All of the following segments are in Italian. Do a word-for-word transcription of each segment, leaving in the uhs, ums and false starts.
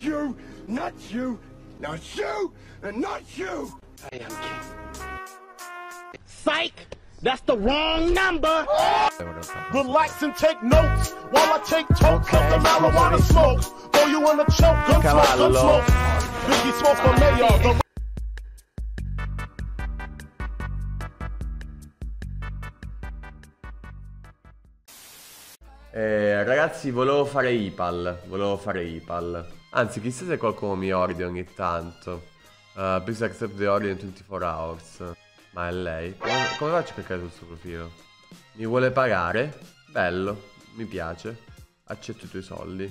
you, not you, not you, and not you. I am king. Psych! That's the wrong number! Relax and take notes while I take totes of the marijuana smokes. Throw you in the choke, gun smoke, gun smoke. Biggie Smoke for mayor. The Eh, ragazzi, volevo fare I P A L. Volevo fare I P A L. Anzi, chissà se qualcuno mi ordina ogni tanto. Uh, please accept the order in twenty-four hours. Ma è lei? Come, come faccio a cliccare sul suo profilo? Mi vuole pagare? Bello, mi piace. Accetto i tuoi soldi.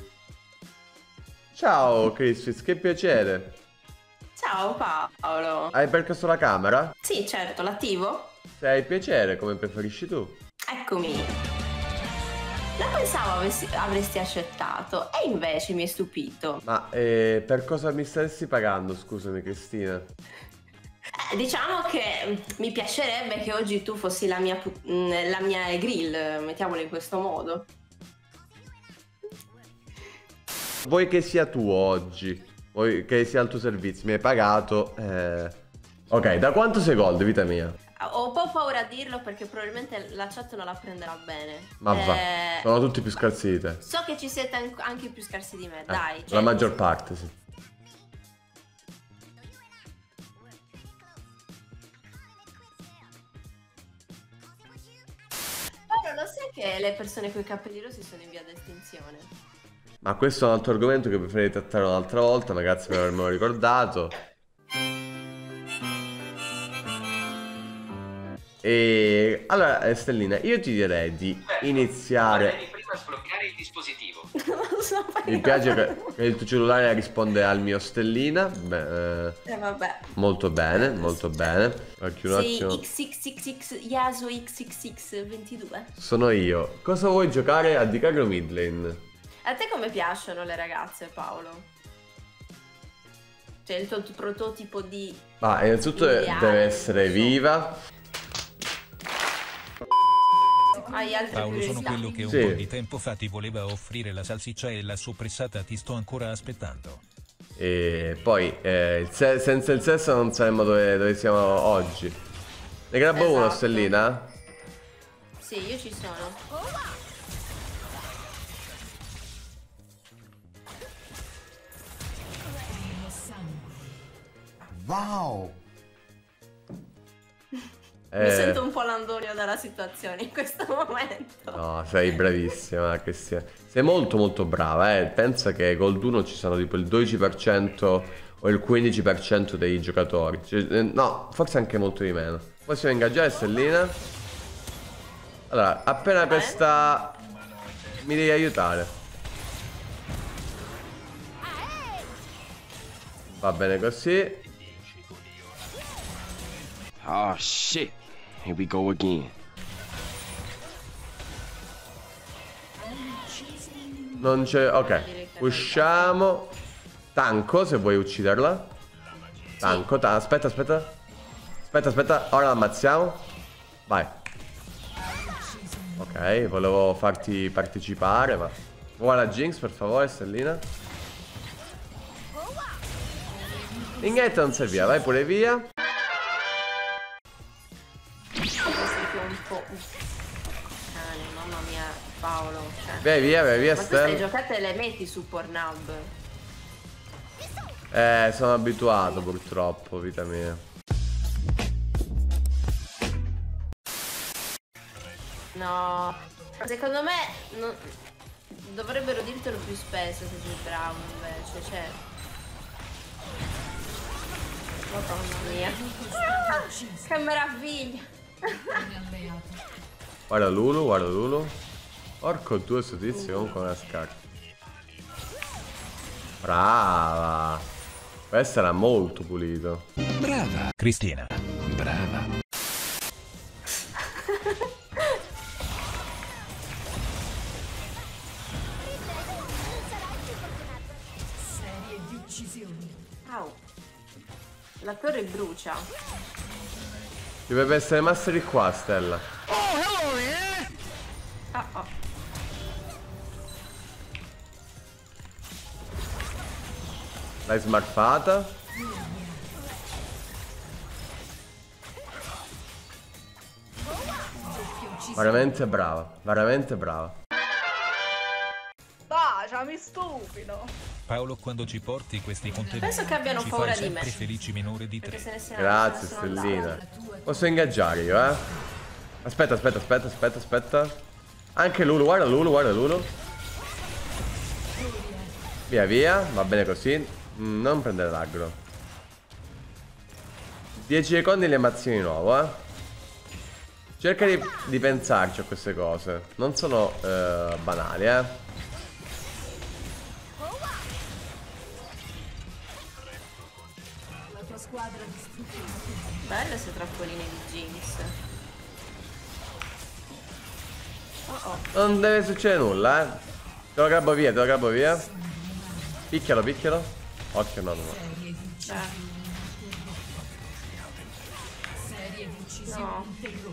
Ciao Chrisfis, che piacere. Ciao Paolo. Hai per caso la camera? Sì, certo, l'attivo? Se hai piacere, come preferisci tu. Eccomi. Non pensavo avessi, avresti accettato e invece mi hai stupito. Ma eh, per cosa mi stessi pagando, scusami Cristina? Eh, diciamo che mi piacerebbe che oggi tu fossi la mia, la mia grill, mettiamolo in questo modo. Vuoi che sia tu oggi? Vuoi che sia al tuo servizio? Mi hai pagato? Eh... Ok, da quanto sei gold, vita mia? Ho un po' paura a dirlo perché probabilmente la chat non la prenderà bene. Ma eh... va, sono tutti più scarsi di te. So che ci siete anche più scarsi di me, eh, dai. La cioè... maggior parte, sì. Però lo sai che le persone con i capelli rossi sono in via d'estinzione? Ma questo è un altro argomento che preferirei trattare un'altra volta, ma grazie per avermelo ricordato. E allora Stellina, io ti direi di iniziare. Devi prima sbloccare il dispositivo. Non so. Mi piace che, che il tuo cellulare risponde al mio Stellina. Beh, eh, eh vabbè. molto bene, molto bene. Perché un Sei attimo. X X X X Yasuo X X X ventidue. Sono io. Cosa vuoi giocare a Dicago mid lane? A te come piacciono le ragazze, Paolo? Cioè il tuo prototipo di... Ma innanzitutto ideale, deve essere viva. Hai altre Paolo, sono curiosità? quello che un Sì. po' di tempo fa ti voleva offrire la salsiccia e la soppressata, ti sto ancora aspettando. E poi eh, il se- senza il sesso non saremmo dove, dove siamo oggi. Ne grabbo uno, Esatto. Stellina? Sì, io ci sono. Wow! Mi Eh, sento un po' Landonio dalla situazione in questo momento. No, sei bravissima, Cristina. Sei molto molto brava, eh. Pensa che Gold uno ci sono tipo il dodici per cento o il quindici per cento dei giocatori. Cioè, eh, no, forse anche molto di meno. Possiamo ingaggiare Stellina? Allora, appena questa... Mi devi aiutare. Va bene così. Oh shit. Here we go again. Non c'è... Ok, usciamo. Tanco, se vuoi ucciderla. Tanco, ta aspetta, aspetta. Aspetta, aspetta, ora la ammazziamo. Vai. Ok, volevo farti partecipare, ma... Vuoi la Jinx, per favore, Stellina? Inghetta non sei via, vai pure via. Un po'... Cane, mamma mia, Paolo. Cioè. Vai via, vai via, Ma tu stai Stella. giocate e le metti su Pornhub? Eh, sono abituato purtroppo, vita mia. No, secondo me non... dovrebbero dirtelo più spesso se sei bravo invece, cioè... Madonna mia. Ah, che meraviglia. Guarda Lulu, guarda Lulu. Porco il tuo sto tizio comunque una scarpa. Brava. Questo era molto pulito. Brava Cristina. Brava. Au. La torre brucia. Dovrebbe essere Mastery qua, Stella. Ah, oh. L'hai smarfata. Veramente brava, veramente brava. Baciami, stupido. Paolo, quando ci porti questi contenuti, Penso che abbiano ci paura fai di me. sempre felici minore di Perché tre. se ne siano- Grazie, se ne sono Stellina. andati. Posso ingaggiare io, eh? Aspetta, aspetta, aspetta, aspetta, aspetta. Anche Lulu, guarda Lulu, guarda Lulu. Via, via, va bene così. Mm, non prendere l'aggro. dieci secondi le ammazzi di nuovo, eh. Cerca di, di pensarci a queste cose. Non sono eh, banali, eh. Belle queste trappoline di Jinx. Oh oh. Non deve succedere nulla, eh. Te lo grabbo via, te lo grabbo via. Picchialo, picchialo. Occhio, no, no, no. Eh. No.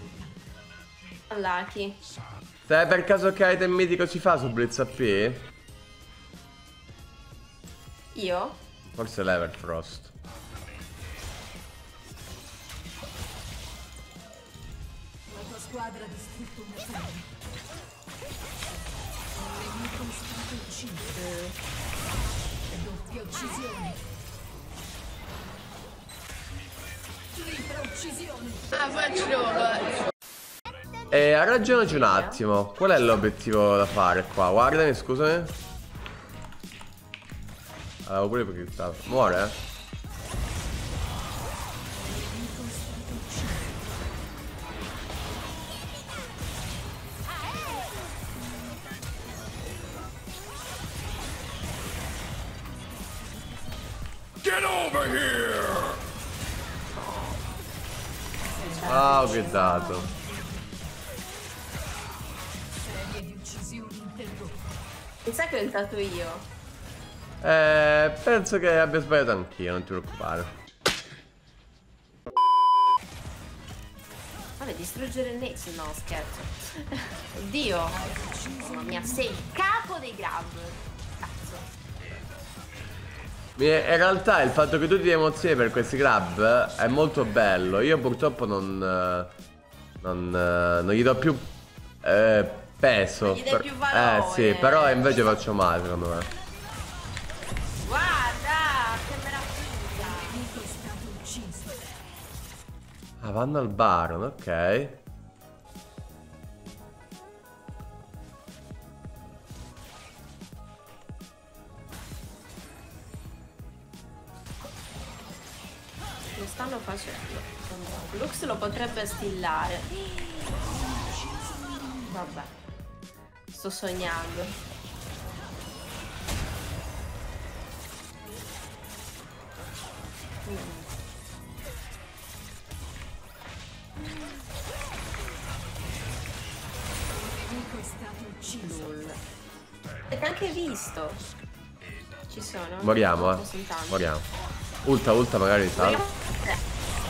Lucky. Se per caso che item mitico si fa su Blitz A P? Io? Forse l'Everfrost. Squadra distrutto una torre. Nemico stato ucciso. Doppia uccisione. Tripla uccisione. Ah, faccio. E ha ragionaci un attimo. Qual è l'obiettivo da fare qua? Guardami, scusami. Avevo pure perché muore, eh? Get over here! Ah, ho gridato. Serie di uccisioni interrotte. Mi sa che ho entrato io. Eh, penso che abbia sbagliato anch'io, non ti preoccupare. Vabbè, distruggere il Nexus? No, scherzo. Oddio. Mamma mia, sei il capo dei grab. Cazzo. In realtà il fatto che tu ti emozioni per questi grab è molto bello. Io purtroppo non non, non gli do più eh, peso. Non gli dai per- più valore. Eh sì, però invece faccio male secondo me. Guarda, che meraviglia. Nemico stato ucciso. Ah, vanno al Baron, ok. Lo stanno facendo. Lux lo potrebbe stillare. Vabbè. Sto sognando. Mm. Nemico stato ucciso. Lol. Avete anche visto? Ci sono? Moriamo, eh. Non sono tanti. Moriamo. Ulta, ulta magari salva. Eh.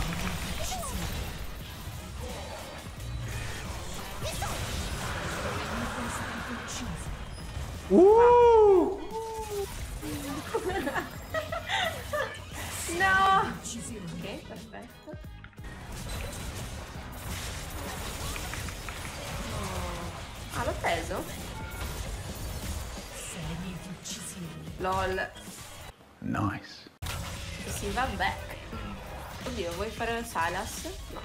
Uh! No! Uccisione. Ok, perfetto. Ah, l'ho preso? Serie di uccisioni. LOL. Nice. Si va back. Oddio, vuoi fare il Silas? No.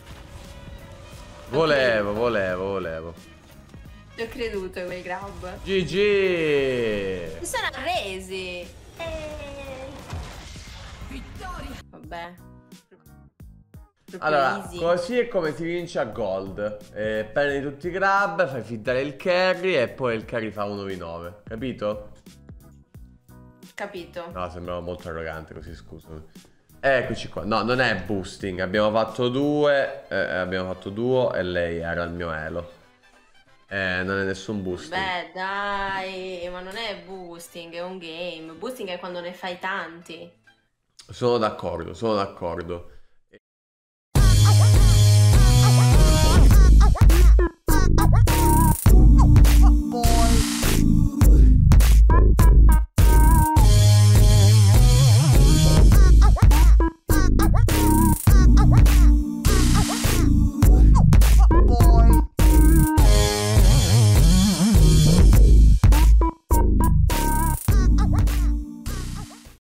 Volevo, volevo, volevo. Ci ho creduto in quei grab. G G! Mi sono arresi. Eh. Vittoria. Vabbè. Proprio Allora, easy. così è come si vince a gold. Eh, prendi tutti i grab, fai fiddare il carry e poi il carry fa uno v nove. Capito? Capito. No, sembrava molto arrogante così, scusami. Eccoci qua. No, non è boosting. Abbiamo fatto due. Eh, abbiamo fatto duo e lei era il mio elo. Eh, non è nessun boosting. Beh, dai, ma non è boosting, è un game. Boosting è quando ne fai tanti. Sono d'accordo, sono d'accordo. Boy.